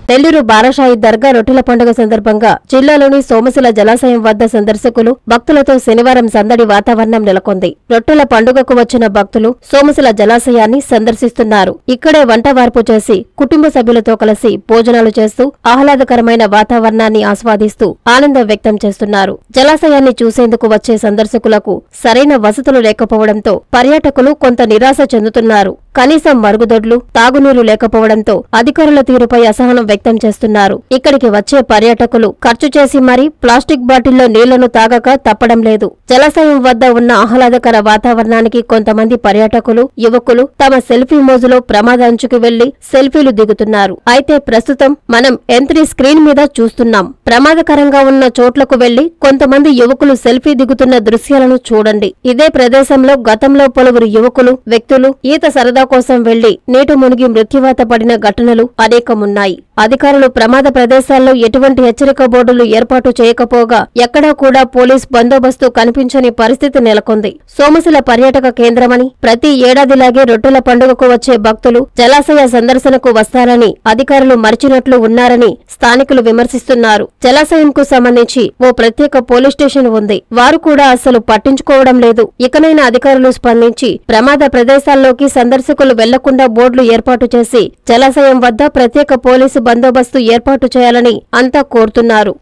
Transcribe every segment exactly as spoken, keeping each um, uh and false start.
నెల్లూరు బారాషాయి దర్గా రొట్టెల పండుగ సందర్భంగా జిల్లాలోని సోమశిల జలాశయం వద్ద సందర్శకులు భక్తులతో శనివారం సందడి వాతావరణం నెలకొంది. రొట్టెల పండుగకు వచ్చిన భక్తులు సోమశిల జలాశయాన్ని సందర్శిస్తున్నారు. ఇక్కడే వంట వార్పు చేసి కుటుంబ సభ్యులతో కలిసి భోజనాలు చేస్తూ ఆహ్లాదకరమైన వాతావరణాన్ని ఆస్వాదిస్తూ ఆనందం వ్యక్తం చేస్తున్నారు. జలాశయాన్ని చూసేందుకు వచ్చే సందర్శకులకు సరైన వసతులు లేకపోవడంతో పర్యాటకులు కొంత నిరాశ చెందుతున్నారు. కనీసం మరుగుదొడ్లు, తాగునీరు లేకపోవడంతో అధికారుల తీరుపై అసహనం వ్యక్తం చేస్తున్నారు. ఇక్కడికి వచ్చే పర్యాటకులు ఖర్చు చేసి మరీ ప్లాస్టిక్ బాటిల్లో నీళ్లను తాగక తప్పడం లేదు. జలాశయం వద్ద ఉన్న ఆహ్లాదకర వాతావరణానికి కొంతమంది పర్యాటకులు, యువకులు తమ సెల్ఫీ మోజులో ప్రమాదాంచుకు వెళ్లి సెల్ఫీలు దిగుతున్నారు. అయితే ప్రస్తుతం మనం ఎంత్రీ స్క్రీన్ మీద చూస్తున్నాం. ప్రమాదకరంగా ఉన్న చోట్లకు వెళ్లి కొంతమంది యువకులు సెల్ఫీ దిగుతున్న దృశ్యాలను చూడండి. ఇదే ప్రదేశంలో గతంలో పలువురు యువకులు, వ్యక్తులు ఈత సరదా కోసం వెళ్లి నీట మునిగి మృత్యువాత పడిన ఘటనలు అనేకమున్నాయి. అధికారులు ప్రమాద ప్రదేశాల్లో ఎటువంటి హెచ్చరిక బోర్డులు ఏర్పాటు చేయకపోగా ఎక్కడా కూడా పోలీస్ బందోబస్తు కనిపించని పరిస్థితి నెలకొంది. సోమశిల పర్యాటక కేంద్రమని ప్రతి ఏడాదిలాగే రొట్టెల పండుగకు వచ్చే భక్తులు జలాశయ సందర్శనకు వస్తారని అధికారులు మరిచినట్లు ఉన్నారని స్థానికులు విమర్శిస్తున్నారు. జలాశయంకు సంబంధించి ఓ ప్రత్యేక పోలీస్ స్టేషన్ ఉంది. వారు కూడా అస్సలు పట్టించుకోవడం లేదు. ఇకనైనా అధికారులు స్పందించి ప్రమాద ప్రదేశాల్లోకి సందర్శకులు వెళ్లకుండా బోర్డులు ఏర్పాటు చేసి జలాశయం వద్ద ప్రత్యేక పోలీసు బందోబస్తు ఏర్పాటు చేయాలని అంతా కోరుతున్నారు.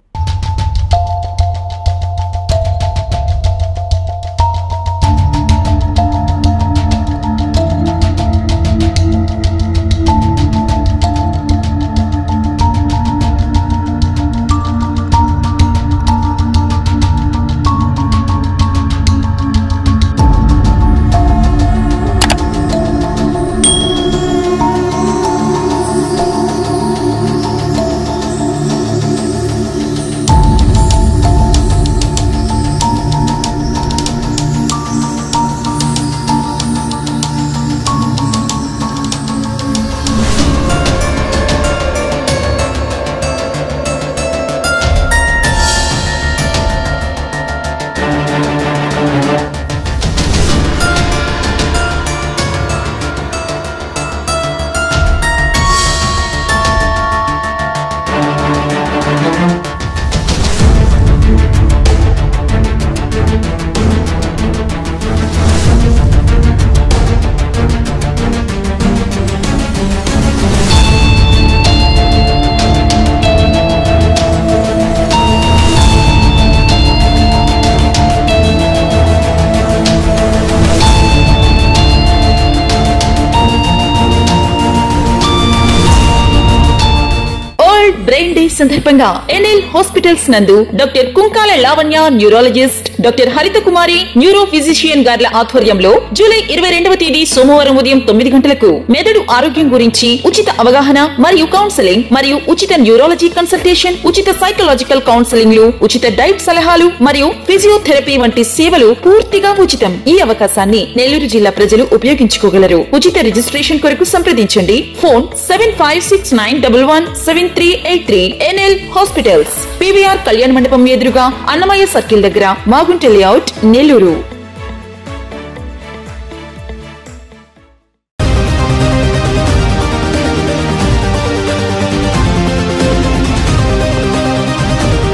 బ్రెయిన్ డే సందర్భంగా ఎన్ఎల్ హాస్పిటల్స్ నందు doctor Kunkala Lavanya neurologist, doctor Haritha Kumari neuro physician గార్ల ఆధ్వర్యంలో జూలై ఇరవై రెండవ తేదీ సోమవారం ఉదయం తొమ్మిది గంటలకు మెదడు ఆరోగ్యం గురించి ఉచిత అవగాహన మరియు కౌన్సెలింగ్ మరియు ఉచిత న్యూరాలజీ కన్సల్టేషన్, ఉచిత సైకలాజికల్ కౌన్సెలింగ్ లు, ఉచిత డైట్ సలహాలు మరియు ఫిజియోథెరపీ వంటి సేవలు పూర్తిగా ఉచితం. ఈ అవకాశాన్ని నెల్లూరు జిల్లా ప్రజలు ఉపయోగించుకోగలరు. ఉచిత రిజిస్ట్రేషన్ కొరకు సంప్రదించండి. Phone seven five six nine double one seven three eight three. NL hospitals, PVR కళ్యాణ మండపం ఎదురుగా అన్నమయ్య సర్కిల్ దగ్గర, మాగుంట లేఅవుట్, నెల్లూరు.